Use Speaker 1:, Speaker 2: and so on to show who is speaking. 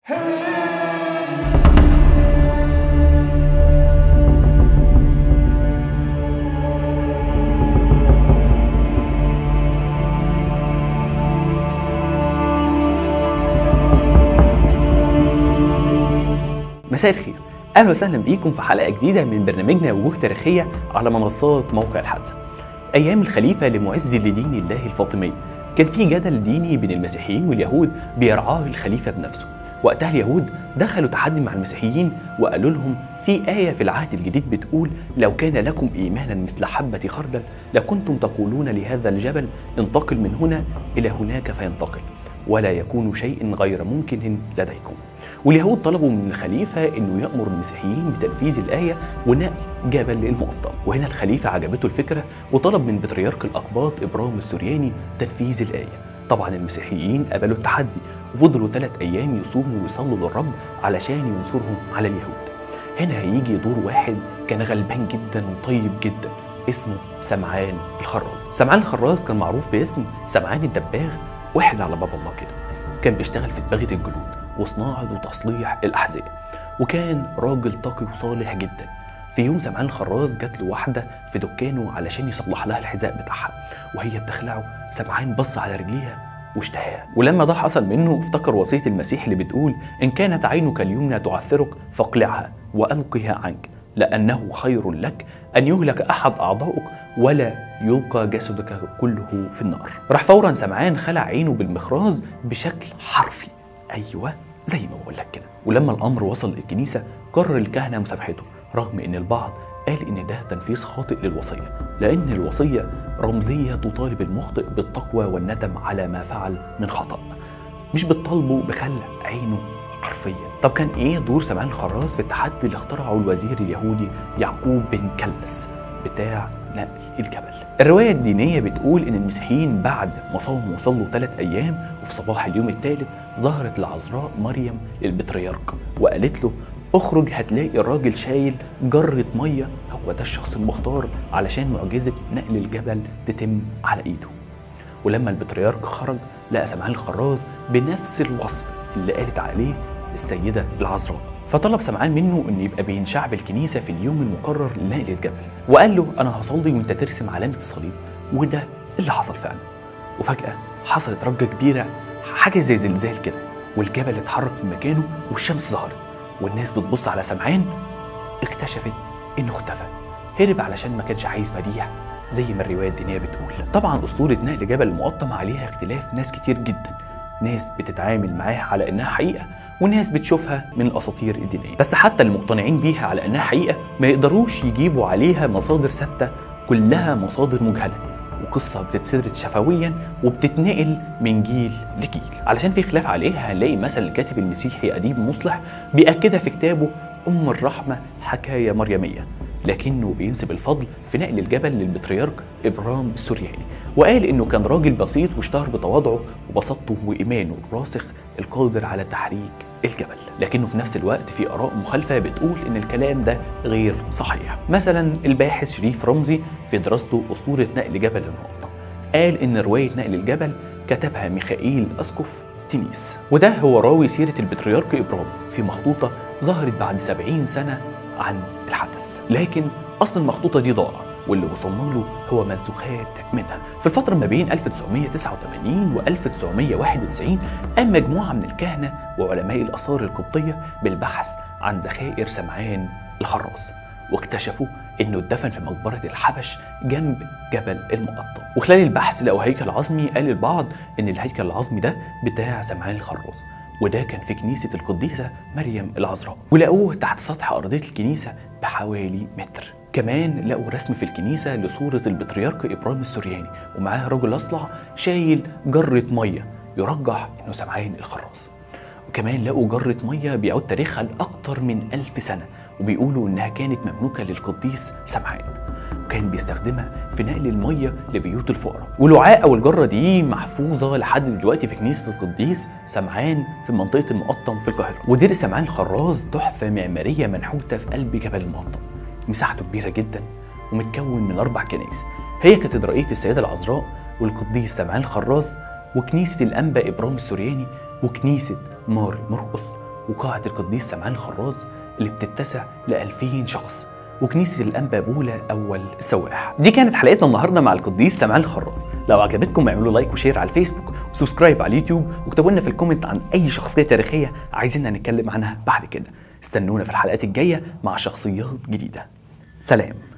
Speaker 1: مساء الخير، اهلا وسهلا بيكم في حلقه جديده من برنامجنا وجوه تاريخيه على منصات موقع الحادثه. ايام الخليفه لمعز لدين الله الفاطمي كان في جدل ديني بين المسيحيين واليهود بيرعاه الخليفه بنفسه. وقتها اليهود دخلوا تحدي مع المسيحيين وقالوا لهم في آية في العهد الجديد بتقول لو كان لكم إيمانا مثل حبة خردل لكنتم تقولون لهذا الجبل انتقل من هنا إلى هناك فينتقل ولا يكون شيء غير ممكن لديكم. واليهود طلبوا من الخليفة انه يأمر المسيحيين بتنفيذ الآية ونقل جبل المقطم. وهنا الخليفة عجبته الفكرة وطلب من بطريرك الأقباط إبرام السورياني تنفيذ الآية. طبعا المسيحيين قبلوا التحدي وفضلوا 3 أيام يصوموا ويصلوا للرب علشان ينصرهم على اليهود. هنا هيجي دور واحد كان غلبان جدا وطيب جدا اسمه سمعان الخراز. سمعان الخراز كان معروف باسم سمعان الدباغ، واحد على باب الله كده. كان بيشتغل في دباغة الجلود وصناعة وتصليح الأحذية، وكان راجل تقي وصالح جدا. في يوم سمعان الخراز جات له واحدة في دكانه علشان يصلح لها الحذاء بتاعها، وهي بتخلعه سمعان بص على رجليها واشتهاها. ولما ده حصل منه افتكر وصية المسيح اللي بتقول إن كانت عينك اليمنى تعثرك فاقلعها وألقها عنك لأنه خير لك أن يهلك أحد أعضائك ولا يلقى جسدك كله في النار. راح فورا سمعان خلع عينه بالمخراز بشكل حرفي، أيوة زي ما بقول لك كده. ولما الأمر وصل للكنيسة قرر الكهنة مسامحته، رغم إن البعض قال إن ده تنفيذ خاطئ للوصية، لأن الوصية رمزية تطالب المخطئ بالتقوى والندم على ما فعل من خطأ، مش بتطالبه بخلع عينه حرفيا. طب كان إيه دور سمعان الخراز في التحدي اللي اخترعه الوزير اليهودي يعقوب بن كلس بتاع نقل الجبل؟ الرواية الدينية بتقول إن المسيحيين بعد ما صاموا وصلوا 3 أيام وفي صباح اليوم الثالث ظهرت العذراء مريم للبطريرك وقالت له اخرج هتلاقي الراجل شايل جرة مية، هو ده الشخص المختار علشان معجزة نقل الجبل تتم على ايده. ولما البطريرك خرج لقى سمعان الخراز بنفس الوصف اللي قالت عليه السيدة العذراء، فطلب سمعان منه انه يبقى بين شعب الكنيسة في اليوم المقرر لنقل الجبل، وقال له انا هصلي وانت ترسم علامة الصليب. وده اللي حصل فعلا. وفجأة حصلت رجة كبيرة، حاجة زي زلزال كده، والجبل اتحرك من مكانه والشمس ظهرت، والناس بتبص على سمعان اكتشفت انه اختفى، هرب علشان ما كانش عايز مديح زي ما الرواية الدينية بتقول. طبعا أسطورة نقل جبل المقطم عليها اختلاف ناس كتير جدا، ناس بتتعامل معاها على انها حقيقة وناس بتشوفها من الأساطير الدينية. بس حتى المقتنعين بيها على انها حقيقة ما يقدروش يجيبوا عليها مصادر ثابتة، كلها مصادر مجهلة وقصة بتتسرد شفويا وبتتنقل من جيل لجيل. علشان في خلاف عليها هنلاقي مثلا الكاتب المسيحي أديب مصلح بيأكدها في كتابه أم الرحمة حكاية مريمية، لكنه بينسب الفضل في نقل الجبل للبطريرك إبرام السورياني، وقال إنه كان راجل بسيط واشتهر بتواضعه وبساطته وإيمانه الراسخ القادر على تحريك الجبل. لكنه في نفس الوقت في آراء مخالفة بتقول إن الكلام ده غير صحيح. مثلا الباحث شريف رمزي في دراسته أسطورة نقل جبل المقطم قال إن رواية نقل الجبل كتبها ميخائيل أسقف تنيس، وده هو راوي سيرة البطريرك إبرام في مخطوطة ظهرت بعد 70 سنة عن الحدث. لكن أصل المخطوطة دي ضاع، واللي وصلنا له هو منسوخات منها. في الفترة ما بين 1989 و 1991 قام مجموعة من الكهنة وعلماء الآثار القبطية بالبحث عن ذخائر سمعان الخراز، واكتشفوا انه اتدفن في مقبرة الحبش جنب جبل المقطم. وخلال البحث لقوا هيكل عظمي، قال البعض ان الهيكل العظمي ده بتاع سمعان الخراز، وده كان في كنيسة القديسة مريم العذراء، ولقوه تحت سطح أرضية الكنيسة بحوالي متر. كمان لقوا رسم في الكنيسة لصورة البطريرك إبرام السورياني، ومعاه رجل أصلع شايل جرة مية يرجح إنه سمعان الخراز. وكمان لقوا جرة مية بيعود تاريخها لأكتر من 1000 سنة، وبيقولوا إنها كانت مملوكة للقديس سمعان، وكان بيستخدمها في نقل المية لبيوت الفقراء. والوعاء أو الجرة دي محفوظة لحد دلوقتي في كنيسة القديس سمعان في منطقة المقطم في القاهرة. ودير سمعان الخراز تحفة معمارية منحوتة في قلب جبل المقطم، مساحته كبيرة جدا ومتكون من 4 كنائس، هي كاتدرائية السيدة العذراء والقديس سمعان الخراز وكنيسة الأنبا إبرام السورياني وكنيسة مار مرقس وقاعة القديس سمعان خراز اللي بتتسع ل 2000 شخص، وكنيسة الأنبا بولا أول السواح. دي كانت حلقتنا النهارده مع القديس سمعان خراز. لو عجبتكم اعملوا لايك وشير على الفيسبوك وسبسكرايب على اليوتيوب، واكتبوا لنا في الكومنت عن أي شخصية تاريخية عايزيننا نتكلم عنها بعد كده. استنونا في الحلقات الجاية مع شخصيات جديدة. سلام.